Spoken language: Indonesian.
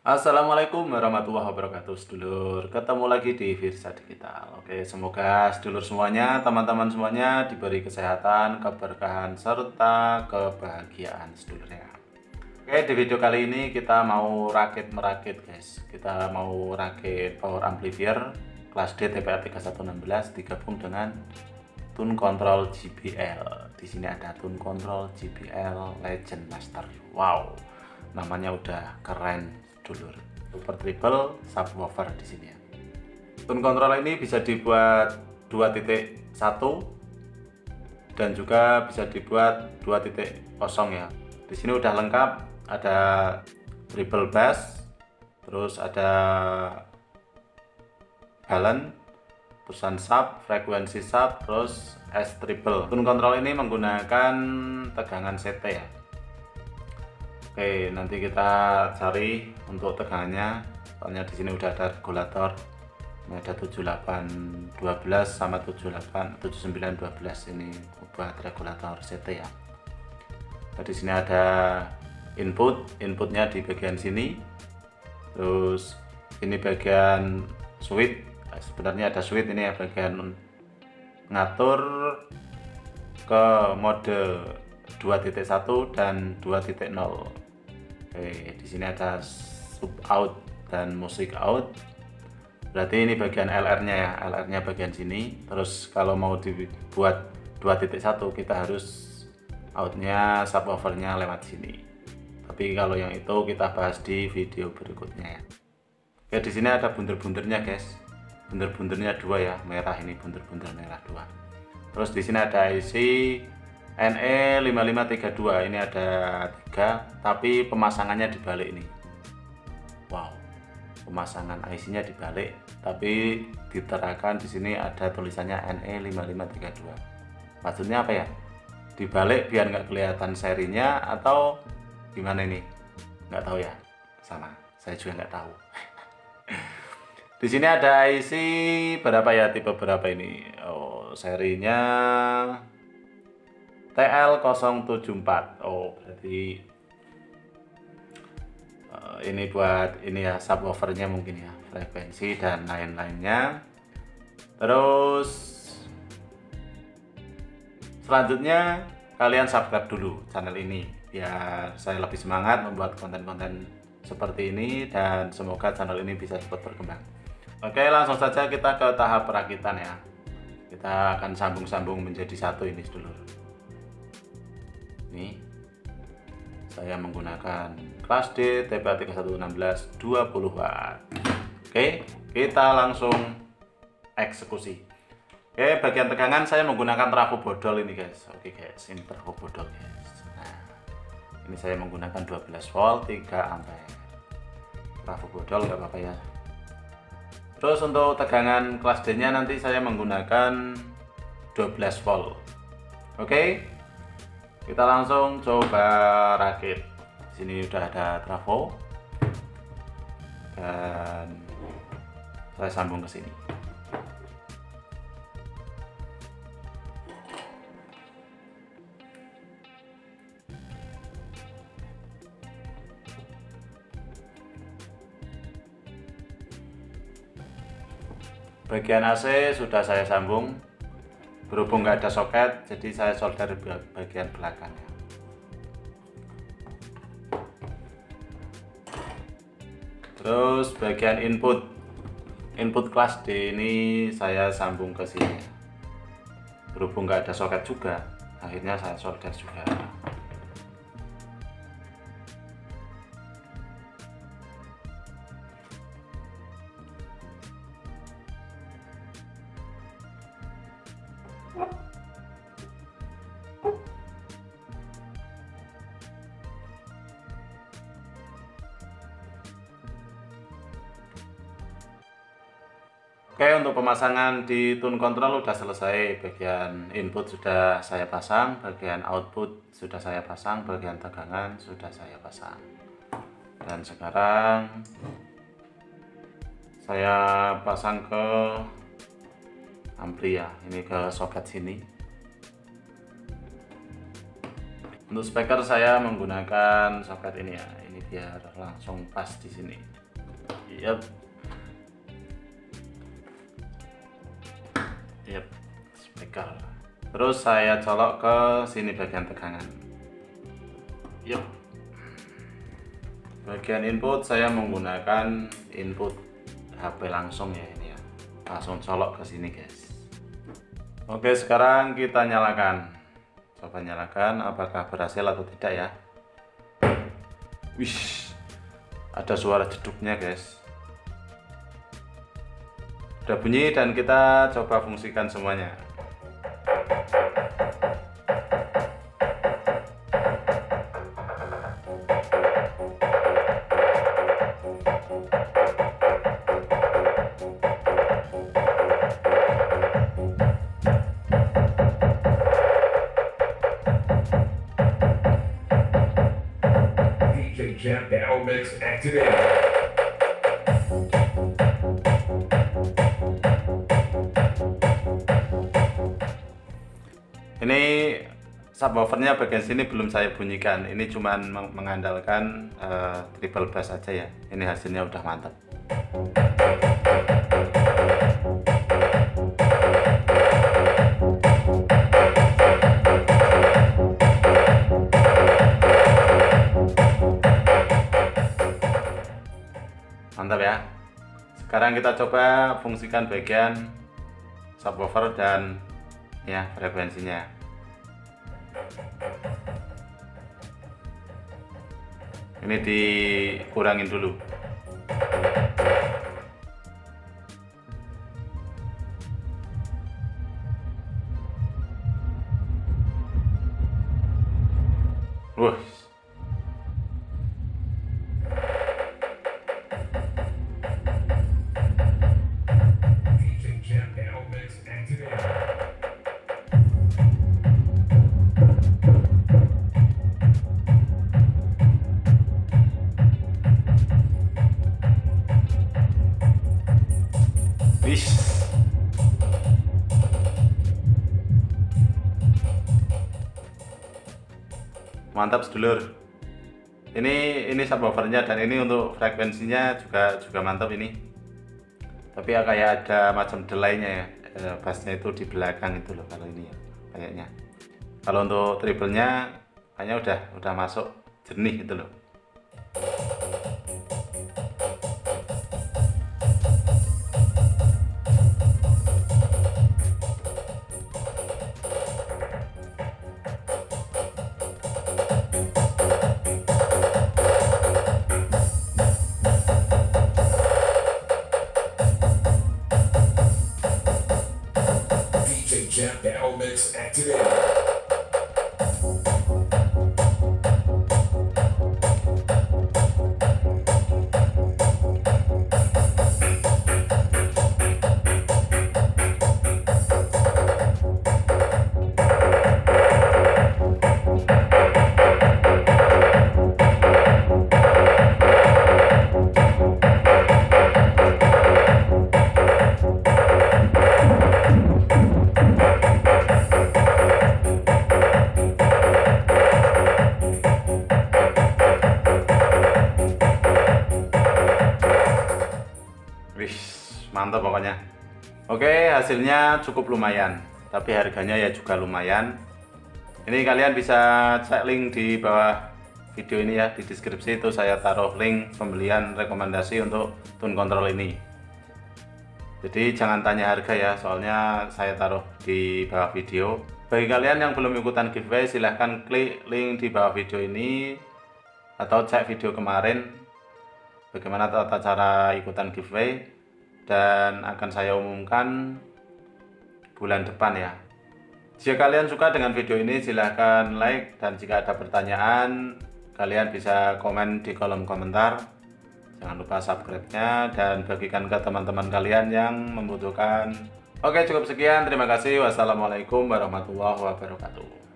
Assalamualaikum warahmatullahi wabarakatuh, sedulur. Ketemu lagi di Firsa Digital. Oke, semoga sedulur semuanya, teman-teman semuanya diberi kesehatan, keberkahan, serta kebahagiaan sedulurnya. Oke, di video kali ini kita mau rakit-merakit, guys. Kita mau rakit power amplifier kelas D TPA 3116 digabung dengan tune control JBL. Di sini ada tune control JBL Legend Master. Wow, namanya udah keren, dulur. Super triple subwoofer di sini ya. Tune control ini bisa dibuat 2.1 dan juga bisa dibuat 2.0 ya. Di sini udah lengkap, ada treble bass, terus ada balance, terusan sub, frekuensi sub, terus S triple. Tune control ini menggunakan tegangan CT ya. Oke, nanti kita cari untuk tegangannya. Soalnya di sini udah ada regulator. Ini ada 7812 sama 7912 ini buat regulator CT ya. Nah, di sini ada inputnya di bagian sini. Terus ini bagian switch. Sebenarnya ada switch ini ya, bagian ngatur ke mode 2.1 dan 2.0. Oke, di sini ada sub out dan musik out. Berarti ini bagian LR-nya ya, LR-nya bagian sini. Terus kalau mau dibuat 2.1 kita harus outnya subwoofernya lewat sini. Tapi kalau yang itu kita bahas di video berikutnya ya. Oke, di sini ada bunder-bundernya, guys. Bunder-bundernya dua ya, merah ini bunder-bunder merah dua. Terus di sini ada IC NE5532, ini ada 3, tapi pemasangannya dibalik nih. Wow, pemasangan IC-nya dibalik, tapi diterakan di sini ada tulisannya NE5532. Maksudnya apa ya? Dibalik biar nggak kelihatan serinya atau gimana ini? Nggak tahu ya, sama. Saya juga nggak tahu. Di sini ada IC berapa ya, tipe berapa ini? Oh, serinya TL074. Oh, berarti ini buat ini ya, subwoofernya mungkin ya, frekuensi dan lain-lainnya. Terus selanjutnya kalian subscribe dulu channel ini biar saya lebih semangat membuat konten-konten seperti ini dan semoga channel ini bisa cepat berkembang. Oke, langsung saja kita ke tahap perakitan ya. Kita akan sambung-sambung menjadi satu ini dulu. Nih, saya menggunakan kelas D TPA 3116 20 watt. Oke, kita langsung eksekusi. Oke, bagian tegangan saya menggunakan trafo bodol ini, guys. Oke guys, ini trafo bodol, guys. Nah, ini saya menggunakan 12 volt 3 ampere. Trafo bodol nggak apa-apa ya. Terus untuk tegangan kelas D nya nanti saya menggunakan 12 volt. Oke, kita langsung coba rakit. Di sini udah ada trafo dan saya sambung ke sini. Bagian AC sudah saya sambung. Berhubung nggak ada soket, jadi saya solder bagian belakangnya. Terus bagian input kelas D ini saya sambung ke sini. Berhubung nggak ada soket juga, akhirnya saya solder juga. Oke, untuk pemasangan di tune control udah selesai. Bagian input sudah saya pasang, bagian output sudah saya pasang, bagian tegangan sudah saya pasang. Dan sekarang saya pasang ke ampli ya, ini ke soket sini. Untuk speaker saya menggunakan soket ini ya. ini biar langsung pas di sini. Yap. Yap, speaker. Terus saya colok ke sini bagian tegangan. Yap. Bagian input saya menggunakan input HP langsung ya ini ya. Langsung colok ke sini guys. Oke, sekarang kita nyalakan. Coba nyalakan apakah berhasil atau tidak ya. Wih, ada suara jeduknya guys. Udah bunyi dan kita coba fungsikan semuanya. Jam Battle Mix activated. Ini subwoofernya bagian sini belum saya bunyikan. Ini cuman mengandalkan triple bass aja ya. Ini hasilnya udah mantap. Mantap ya. Sekarang kita coba fungsikan bagian subwoofer dan ya frekuensinya. Ini dikurangin dulu. Wah. Mantap sedulur. Ini subwoofernya dan ini untuk frekuensinya juga mantap ini. Tapi ya kayak ada macam delaynya ya. Bassnya itu di belakang itu loh kalau ini ya kayaknya. Kalau untuk triple-nya kayaknya udah masuk jernih itu loh. Jam Battle Mix activated. Mantap pokoknya. Oke, hasilnya cukup lumayan, tapi harganya ya juga lumayan. Ini kalian bisa cek link di bawah video ini ya, di deskripsi itu saya taruh link pembelian rekomendasi untuk tune control ini. Jadi jangan tanya harga ya, soalnya saya taruh di bawah video. Bagi kalian yang belum ikutan giveaway, silahkan klik link di bawah video ini atau cek video kemarin bagaimana tata cara ikutan giveaway, dan akan saya umumkan bulan depan ya. Jika kalian suka dengan video ini, silahkan like, dan jika ada pertanyaan kalian bisa komen di kolom komentar. Jangan lupa subscribe-nya dan bagikan ke teman-teman kalian yang membutuhkan. Oke, cukup sekian, terima kasih. Wassalamualaikum warahmatullahi wabarakatuh.